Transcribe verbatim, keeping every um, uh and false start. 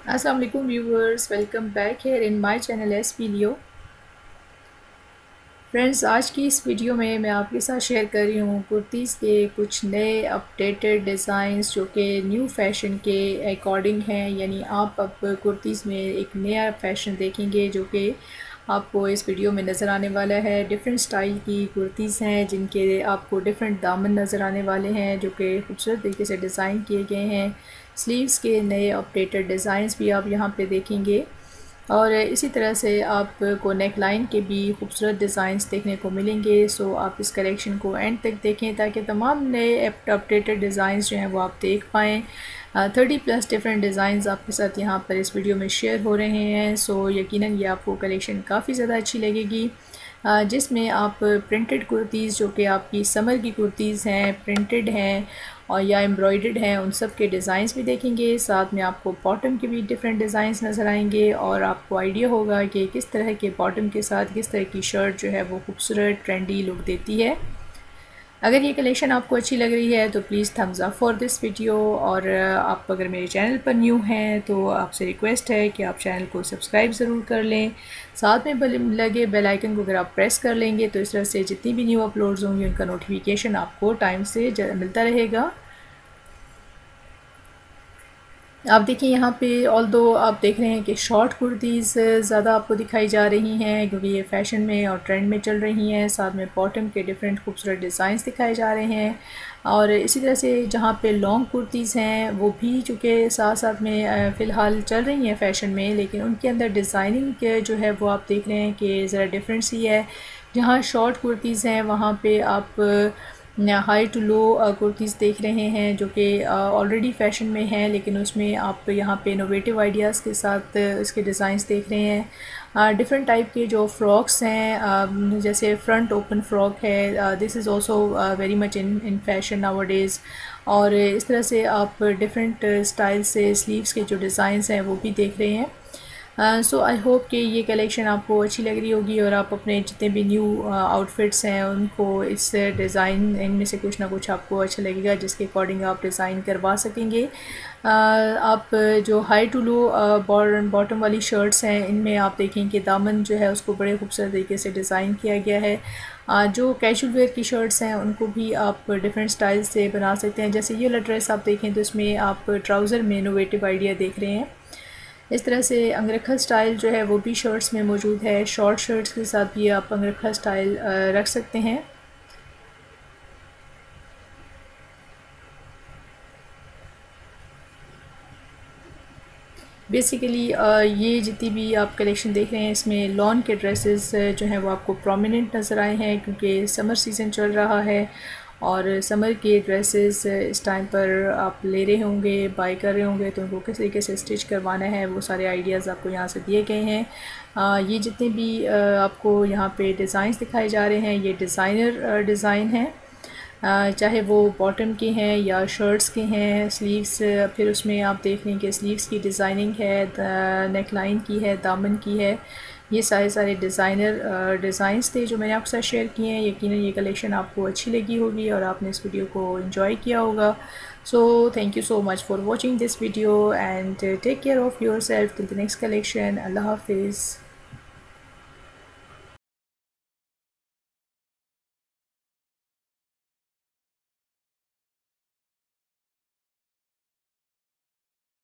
Assalamu alaikum viewers, welcome back here in my channel S P Leo। Friends, आज की इस video में मैं आपके साथ शेयर कर रही हूँ कुर्तीज़ के कुछ नए अपडेटेड डिज़ाइंस जो कि न्यू फैशन के अकॉर्डिंग हैं। यानी आप अब कुर्तीज़ में एक नया फैशन देखेंगे जो कि आपको इस वीडियो में नज़र आने वाला है। डिफरेंट स्टाइल की कुर्तीज़ हैं जिनके आपको डिफरेंट दामन नज़र आने वाले हैं जो कि खूबसूरत तरीके से डिज़ाइन किए गए हैं। स्लीव्स के नए अपडेटेड डिज़ाइंस भी आप यहाँ पे देखेंगे और इसी तरह से आपको नेक लाइन के भी खूबसूरत डिज़ाइंस देखने को मिलेंगे। सो आप इस कलेक्शन को एंड तक देखें ताकि तमाम नए अपडेटेड डिज़ाइंस जो हैं वो आप देख पाएँ। थर्टी प्लस डिफरेंट डिज़ाइंस आपके साथ यहाँ पर इस वीडियो में शेयर हो रहे हैं। सो यकीनन ये आपको कलेक्शन काफ़ी ज़्यादा अच्छी लगेगी, जिसमें आप प्रिंटेड कुर्तीज़ जो कि आपकी समर की कुर्तीज़ हैं, प्रिंटेड हैं और या एम्ब्रॉयडर्ड हैं, उन सब के डिज़ाइंस भी देखेंगे। साथ में आपको बॉटम के भी डिफरेंट डिज़ाइंस नज़र आएंगे और आपको आइडिया होगा कि किस तरह के बॉटम के साथ किस तरह की शर्ट जो है वो खूबसूरत ट्रेंडी लुक देती है। अगर ये कलेक्शन आपको अच्छी लग रही है तो please thumbs up for this video. और आप अगर मेरे चैनल पर न्यू हैं तो आपसे रिक्वेस्ट है कि आप चैनल को सब्सक्राइब ज़रूर कर लें। साथ में लगे बेल आइकन को अगर आप प्रेस कर लेंगे तो इस तरह से जितनी भी न्यू अपलोड्स होंगी उनका नोटिफिकेशन आपको टाइम से मिलता रहेगा। आप देखिए यहाँ पे ऑल दो आप देख रहे हैं कि शॉर्ट कुर्तीज़ ज़्यादा आपको दिखाई जा रही हैं क्योंकि ये फ़ैशन में और ट्रेंड में चल रही हैं। साथ में बॉटम के डिफरेंट खूबसूरत डिज़ाइंस दिखाए जा रहे हैं और इसी तरह से जहाँ पे लॉन्ग कुर्तीज़ हैं वो भी चूँकि साथ साथ में फ़िलहाल चल रही हैं फ़ैशन में, लेकिन उनके अंदर डिज़ाइनिंग के जो है वो आप देख रहे हैं कि ज़रा डिफरेंट सी है। जहाँ शॉर्ट कुर्तीज़ हैं वहाँ पर आप हाई टू लो कुर्तीज़ देख रहे हैं जो कि ऑलरेडी फ़ैशन में हैं, लेकिन उसमें आप यहाँ पे इनोवेटिव आइडियाज़ के साथ इसके डिज़ाइंस देख रहे हैं। डिफरेंट टाइप के जो फ्रॉक्स हैं, जैसे फ्रंट ओपन फ्रॉक है, this is also very much in in fashion nowadays. और इस तरह से आप डिफरेंट स्टाइल से स्लीव्स के जो डिज़ाइंस हैं वो भी देख रहे हैं। सो आई होप कि ये कलेक्शन आपको अच्छी लग रही होगी और आप अपने जितने भी न्यू आउटफिट्स हैं उनको इस डिज़ाइन इनमें से कुछ ना कुछ आपको अच्छा लगेगा जिसके अकॉर्डिंग आप डिज़ाइन करवा सकेंगे। uh, आप जो हाई टू लो बॉटम वाली शर्ट्स हैं इनमें आप देखें कि दामन जो है उसको बड़े खूबसूरत तरीके से डिज़ाइन किया गया है। uh, जो कैजुअल वेयर की शर्ट्स हैं उनको भी आप डिफरेंट स्टाइल से बना सकते हैं। जैसे ये ड्रेस आप देखें तो इसमें आप ट्राउज़र में इनोवेटिव आइडिया देख रहे हैं। इस तरह से अंगरखा स्टाइल जो है वो भी शर्ट्स में मौजूद है। शॉर्ट शर्ट्स के साथ भी आप अंगरखा स्टाइल रख सकते हैं। बेसिकली ये जितनी भी आप कलेक्शन देख रहे हैं इसमें लॉन के ड्रेसेस जो हैं वो आपको प्रोमिनेंट नज़र आए हैं क्योंकि समर सीज़न चल रहा है और समर के ड्रेसेस इस टाइम पर आप ले रहे होंगे, बाय कर रहे होंगे, तो उनको किस तरीके से स्टिच करवाना है वो सारे आइडियाज़ आपको यहाँ से दिए गए हैं। आ, ये जितने भी आ, आपको यहाँ पे डिज़ाइंस दिखाए जा रहे हैं ये डिज़ाइनर डिज़ाइन हैं, चाहे वो बॉटम के हैं या शर्ट्स के हैं। स्लीव्स फिर उसमें आप देख लें कि स्लीव्स की डिज़ाइनिंग है, नेक लाइन की है, दामन की है। ये सारे सारे डिज़ाइनर डिज़ाइंस थे जो मैंने आपके साथ शेयर किए हैं। यकीनन ये कलेक्शन आपको अच्छी लगी होगी और आपने इस वीडियो को एंजॉय किया होगा। So thank you so much for watching this video and take care of your self till the next collection. अल्लाह हाफिज़।